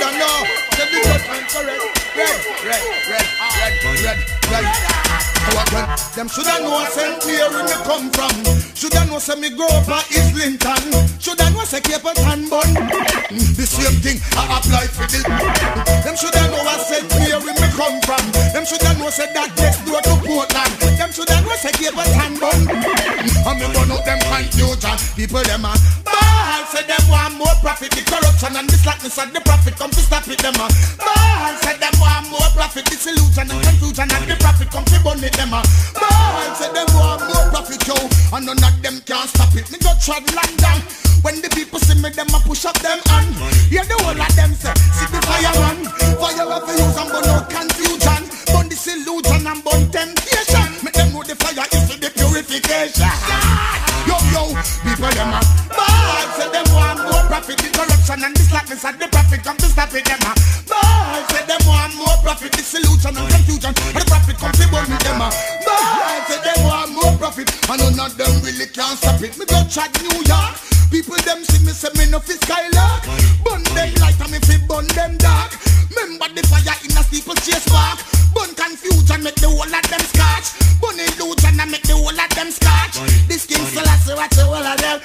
you know. Say the judgment correct. Red. Them shoulda know St. Mary me come from. Shoulda know say me grow up at Islington. Shoulda know say Cape Town bun. The same thing I apply for the. Them shoulda know where St. Mary me come from. Them shoulda know say that next door to Portland. Them shoulda know say Cape Town bun. And me burn out them confusion. People them a ball say them want more profit. The corruption and the slackness and the profit come to stop it them a ball say them want more profit. The solution and confusion and the profit come to burn it them a ball say them want more profit yo. And none of them can stop it. Me go trod London. When the people see me them a push up them hand. Hear the whole of them say see the fireman. Fire of use and burn out confusion. Burn the illusion and burn temptation. Make them know the fire is for the purification. Yo, people them a ball say them want more profit. The corruption and the slackness and the profit come to stop it them a ball say them want more profit. The solution and confusion and the profit come to burn it them a ball say them want more profit. And none of them really can't stop it. Me go chat New York. People them see me say me no fi skylark. Burn them light and me fi burn them dark. Remember the fire in a steeple chase park. Burn confusion make the whole of them scotch. Burn illusion and make the whole of them scotch. This king still has to watch the whole of them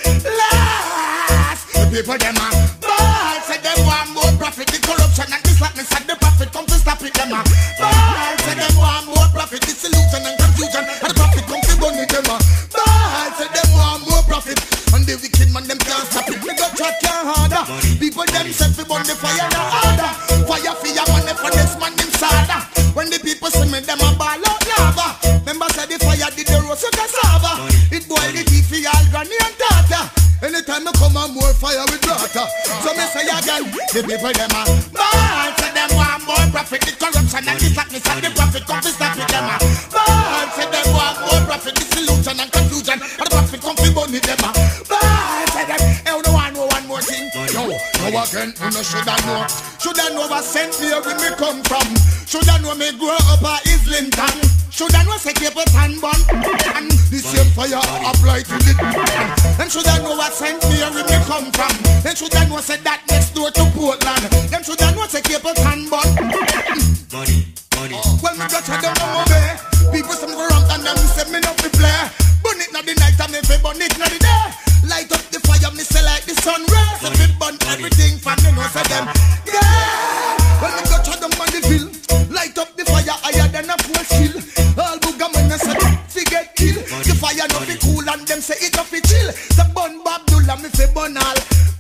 last. The people them a ball say them want more profit. The corruption and the slackness and the profit come to stop it them a ball say them want more profit. The illusion and confusion and the profit come to burn it them a ball say them want more profit. And the wicked man them can't stop it. Me go track your harder. People them say fi burn the fire no harder. Fire for your money for this man them sada. When the people see me them a ball out lava. Remember say the fire did the roast of cassava. It boil the tea for all granny and tata. Anytime I come on more fire with water. So me say again, the people them a ball say them want more profit. The corruption and the slackness and the profit come to stop it them a ball say them want more profit. The solution and confusion and the profit come to burn it them a ball say them. Hey, no one know one more thing. No again, you know shoulda know. Shoulda know what St. Mary me come from. Shoulda know me grow up at Islington. Shoulda know say Cape Town bun. And the same fire apply to the. Them shoulda know what St. Mary me come from. Them shoulda know say that next door to Portland. Them shoulda know say Cape Town bun. Money. Well me got them on my way. People some go around and them say me not fi play. Burn it na the night and me fi burn it na the day. Light up the fire me say like the sun rays. If it burn everything from me know say them. Yeah. Well me got them on the bill. Light up the fire higher than a full skill. All booga men say fi get kill. The fire no fi cool and them say it no fi chill. The burn Babdullah me fi burn all.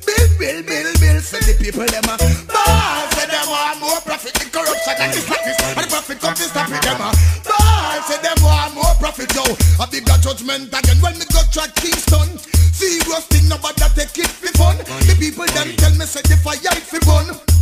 Bill. Say the people them a ball. Say them want more profit. The corruption and the slackness and the profit come to stop it them a ball. Say them want more profit yo. A bigger judgment again when me go track Kingston. Serious thing nobody take it for fun. The people them tell me say the fire it fi burn.